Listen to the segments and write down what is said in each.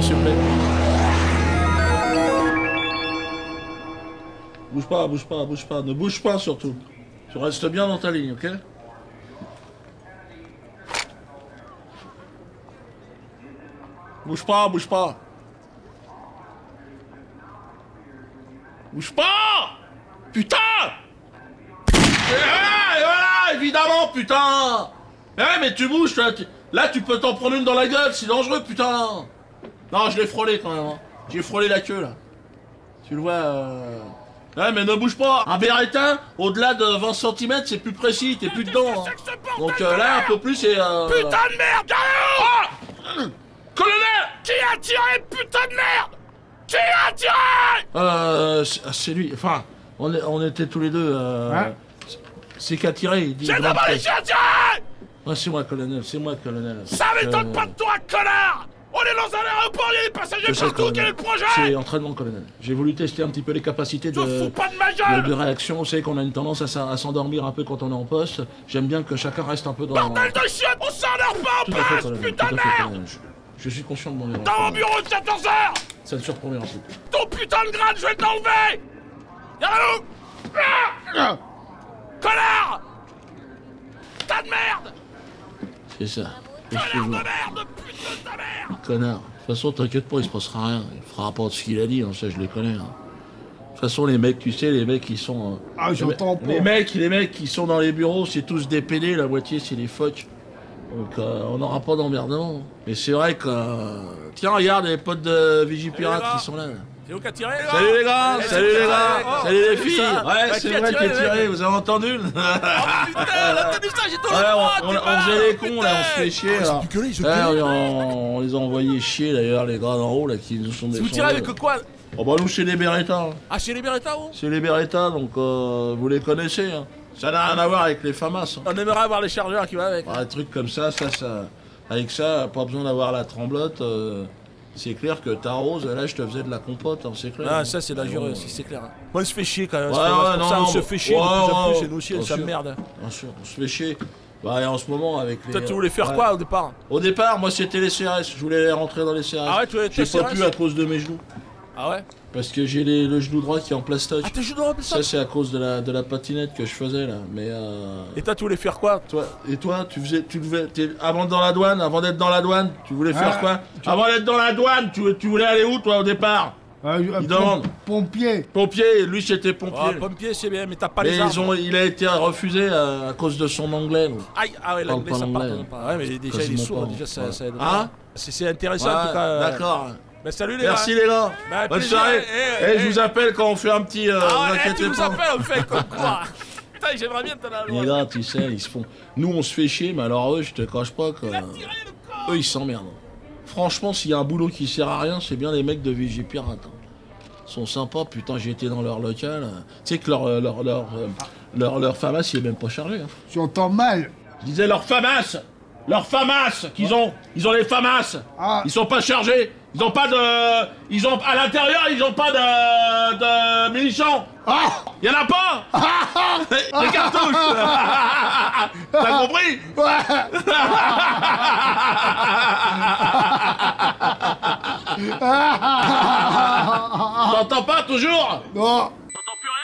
s'il vous plaît. Bouge pas, bouge pas, bouge pas. Ne bouge pas surtout. Tu restes bien dans ta ligne, ok? Bouge pas, bouge pas. Bouge pas! Putain! Voilà, évidemment, putain! Mais tu bouges, là tu peux t'en prendre une dans la gueule, c'est dangereux, putain! Non, je l'ai frôlé quand même, hein. J'ai frôlé la queue, là. Tu le vois, Ouais, mais ne bouge pas! Un Beretta, au-delà de 20 cm, c'est plus précis, t'es plus dedans, hein. Donc là, un peu plus, c'est... Putain de merde, Gallo! Colonel! Qui a tiré, putain de merde? Qui a tiré? C'est lui, enfin, on était tous les deux, Hein? C'est qui a tiré, il dit... J'ai demandé qui a tiré! Ouais, c'est moi, colonel, c'est moi, colonel. Ça m'étonne pas de toi, connard! On est dans un aéroport, il y a des passagers Je sais, partout, quel colonel. est le projet? C'est entraînement, colonel. J'ai voulu tester un petit peu les capacités Tu te fous pas de ma gueule! de réaction. Vous savez qu'on a une tendance à s'endormir un peu quand on est en poste. J'aime bien que chacun reste un peu dans... Bordel de chien, on s'endort pas en Tout à fait, place, colonel, putain tout de à fait, merde! colonel. Je suis conscient de mon erreur. Dans mon colonel. bureau de 14h! Ça ne surprend rien, s'il vous plaît. Ton putain de grade, je vais t'enlever! Yallo! Connard! Tas de merde! C'est ça. Connard de merde! Putain de ta mère! Connard. De toute façon, t'inquiète pas, il se passera rien. Il fera pas de ce qu'il a dit, hein, ça je les connais. Hein. De toute façon, les mecs, tu sais, les mecs qui sont... Ah, j'entends pas. Les mecs qui sont dans les bureaux, c'est tous des PD, la moitié c'est des phoques. Donc on n'aura pas d'emmerdement. Mais c'est vrai que... Tiens, regarde les potes de Vigipirate qui sont là. C'est où qui a tiré, là? Salut les gars, salut les gars, salut les filles. ça. Ouais, Bah, c'est qui a vrai tiré, qu'il a tiré, vous avez entendu? Oh putain, l'atterrissage est au Ouais, droit, on faisait les cons là, on se fait chier là. Ouais, on les a envoyés chier d'ailleurs, les gars d'en haut là qui nous sont Vous descendus. tirez avec quoi? Oh bah nous c'est les Beretta. Ah, chez les Beretta, oh? C'est les Beretta, donc vous les connaissez. Hein. Ça n'a rien à voir avec les FAMAS. Hein. On aimerait avoir les chargeurs qui vont avec. Un truc comme ça, avec ça, pas besoin d'avoir la tremblote. C'est clair que ta rose, là je te faisais de la compote, hein, c'est clair. Ah, ça c'est dangereux aussi, c'est clair. Moi on se fait chier quand même. Ouais, c'est pour non, ça, on non, se fait chier de ouais, plus en ouais, plus et nous aussi, bien ça sûr. merde. Bien sûr, on se fait chier. Bah, et en ce moment avec les... Toi tu voulais faire ouais. quoi au départ? Au départ, moi c'était les CRS, je voulais rentrer dans les CRS. Ah ouais, tu voulais être J'ai les pas CRS? pu à cause de mes genoux. Ah ouais? Parce que j'ai le genou droit qui est en plastoc. Ah t'es joué dans Ça c'est à cause de la patinette que je faisais là. Mais Et toi tu voulais faire quoi? toi, tu devais, avant d'être dans la douane, tu voulais faire quoi? Avant d'être dans la douane, tu voulais aller où toi au départ? Il demande. Pompier. Pompier, lui c'était pompier. Ah, pompier c'est bien, mais t'as pas Mais les armes. il a été refusé à cause de son anglais. Donc. Aïe, ah ouais, l'anglais ça Parle pas pardonne l'anglais. pas. Ouais, mais déjà il est Quasiment sourd, pas. déjà ça Ouais. aide. Hein? C'est intéressant en tout cas. D'accord. Bah salut les Merci gars. les gars. Bah, Bonne plaisir. soirée. Eh, Je vous appelle quand on fait un petit... Ah vous ouais, inquiétez tu nous pas. appelles, on fait comme quoi? Putain, j'aimerais bien t'en aller. Les gars, tu sais, ils se font... Nous, on se fait chier, mais alors eux, je te cache pas que... Eux, ils s'emmerdent. Franchement, s'il y a un boulot qui sert à rien, c'est bien les mecs de Vigipirate. Hein. Ils sont sympas, putain, j'ai été dans leur local. Tu sais que leur FAMAS, il est même pas chargé. Hein. J'entends mal. Je disais leur FAMAS qu'ils ont. Ils ont les FAMAS. Ah. Ils sont pas chargés. Ils ont pas de... à l'intérieur, ils ont pas de munitions. Ah. Y en a pas. Les cartouches. T'as compris? T'entends pas toujours? Non. T'entends plus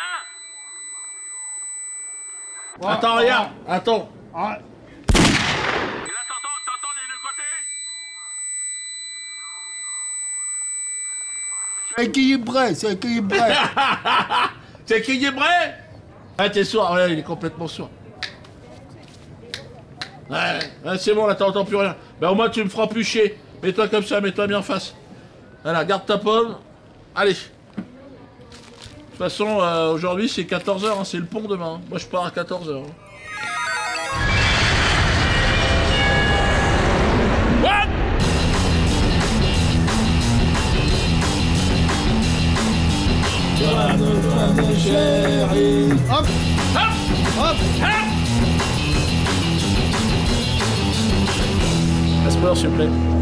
rien? Attends, regarde. Attends. Ah. Et là t'entends des deux côtés? C'est équilibré, c'est équilibré. C'est équilibré? Ah, t'es sourd? Ouais, il est complètement sourd. Ouais, c'est bon, là, t'entends plus rien. Ben, au moins, tu me feras plus chier. Mets-toi comme ça, mets-toi bien face. Voilà, garde ta pomme. Allez. De toute façon, aujourd'hui, c'est 14h, hein, c'est le pont demain. Moi, je pars à 14h. What? Hop. Hop. Passe-moi, s'il vous plaît.